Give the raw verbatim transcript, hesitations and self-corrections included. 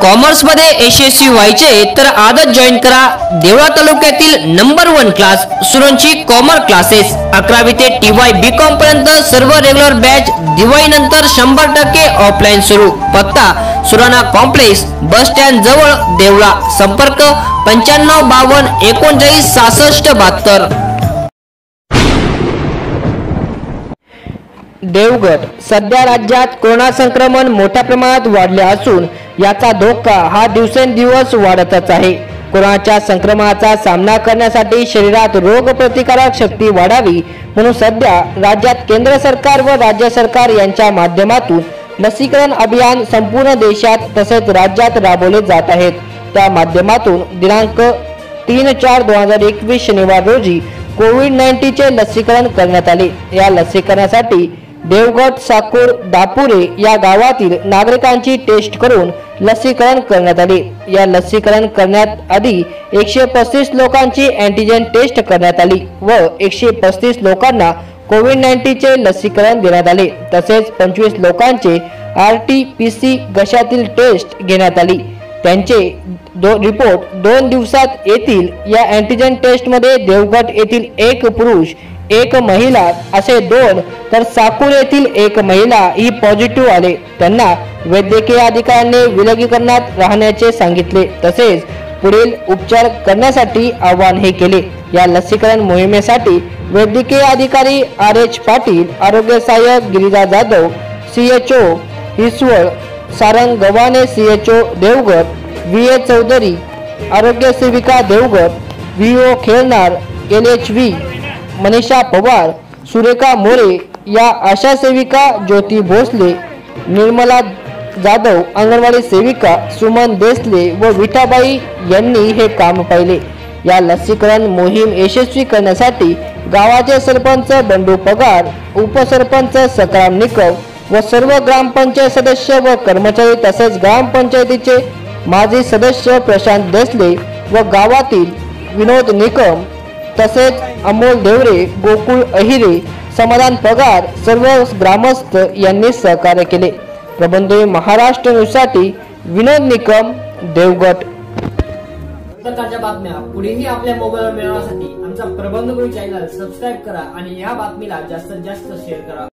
Commerce मध्ये यशस्वी व्हायचे तर आजच जॉईन करा देवळा तालुक्यातील नंबर वन क्लास सुरंची कॉमर्स क्लासेस। अकरावी ते टी वाय बी कॉम पर्यंत सर्व रेग्युलर बॅच दिवाळी नंतर शंभर टक्के ऑफलाईन सुरू। पत्ता सुराणा कॉम्प्लेक्स बस स्टँड जवळ देवळा। संपर्क पंच्याण्णव बावन्न एकोणचाळीस सहासष्ट बहात्तर। देवगड सध्या राज्यात कोरोना संक्रमण मोठ्या प्रमाणात वाढले असून याचा धोका हा दिवसेंदिवस वाढतच आहे। कोरोनाच्या संक्रमणाचा सामना करण्यासाठी शरीरात रोग प्रतिकारक शक्ती वाढावी म्हणून सध्या राज्यात केंद्र सरकार व राज्य सरकार यांच्या माध्यमातून लसीकरण अभियान संपूर्ण देशात तसेच राज्यात राबवले जात आहेत। त्या माध्यमातून दिनांक तीन चार दोन हजार एकवीस शनिवार रोजी कोविड नाईन्टीन चे लसीकरण करण्यात आले। या लसीकरणासाठी देवगड साकूर दापुरे या गावातील नागरिकांची टेस्ट करून लसीकरण करण्यात आले। या लसीकरण करण्यात आधी एकशे पस्तीस लोकांची अँटीजेन टेस्ट करण्यात आली व एकशे पस्तीस लोकांना कोविड नाईन्टीन चे लसीकरण देण्यात आले। तसेच पंचवीस लोकांचे आर टी पी सी घशातील टेस्ट घेण्यात आली। त्यांचे दो रिपोर्ट दोन दिवसात येतील। या अँटीजेन टेस्ट मध्ये देवगड येथील एक पुरुष एक महिला असे दोन तर साकूर येथील एक महिला ही पॉझिटिव्ह आले। त्यांना वैद्यकीय अधिकाऱ्यांनी विलगीकरणात राहण्याचे सांगितले तसेच पुढील उपचार करण्यासाठी आवाहन हे केले। या लसीकरण मोहिमेसाठी वैद्यकीय अधिकारी आर एच पाटील, आरोग्य सहाय्यक Girija Jadhav, C H O Hiswal, Sarang Gavhane C H O Devgad, V A Chaudhari आरोग्य सेविका देवगड, व्ही ओ खेळणार, L H V Manisha Pawar, Surekha More या आशा सेविका, ज्योती भोसले, निर्मला जाधव अंगणवाडी सेविका, सुमन देसले व विठाबाई यांनी हे काम पाहिले। या लसीकरण मोहीम यशस्वी करण्यासाठी गावाचे सरपंच बंडू पगार, उपसरपंच सकाराम निकम व सर्व ग्रामपंचायत सदस्य व कर्मचारी तसेच ग्रामपंचायतीचे माजी सदस्य प्रशांत देसले व गावातील विनोद निकम तसेच अमोल देवरे, गोकुळ अहिरे, समाधान पगार सर्व ग्रामस्थ यांनी सहकार्य केले। प्रबंधोय महाराष्ट्र न्यूजसाठी विनोद निकम, देवगड। प्रकारच्या बातम्या पुढेही आपल्या मोबाईलवर मिळवण्यासाठी आमचा प्रबंधोय चॅनल सबस्क्राइब करा आणि या बातमीला जास्तीत जास्त शेअर करा।